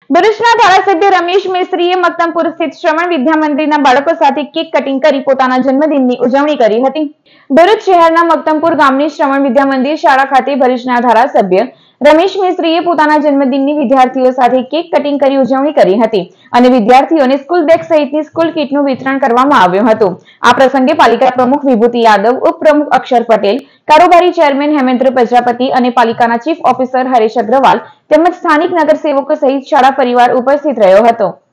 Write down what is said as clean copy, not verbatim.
ભરૂચના ધારાસભ્ય રમેશ મેસ્ત્રીએ મક્તમપુર સ્થિત શ્રવણ વિદ્યા મંદિરના બાળકો સાથે કેક કટિંગ કરી પોતાના જન્મદિનની ઉજવણી કરી હતી। ભરૂચ શહેરના મક્તમપુર ગામની શ્રવણ વિદ્યા મંદિર શાળા ખાતે ભરૂચના ધારાસભ્ય રમેશ મેસ્ત્રીએ પોતાના જન્મદિનની વિદ્યાર્થીઓ સાથે કેક કટિંગ કરી ઉજવણી કરી હતી અને વિદ્યાર્થીઓને સ્કૂલ બેગ સહિતની સ્કૂલ કીટનું વિતરણ કરવામાં આવ્યું હતું। આ પ્રસંગે પાલિકા પ્રમુખ વિભૂતિ યાદવ, ઉપપ્રમુખ અક્ષર પટેલ, કારોબારી ચેરમેન હેમેન્દ્ર પ્રજાપતિ અને પાલિકાના ચીફ ઓફિસર હરેશ અગ્રવાલ તેમજ સ્થાનિક નગરસેવકો સહિત શાળા પરિવાર ઉપસ્થિત રહ્યો હતો।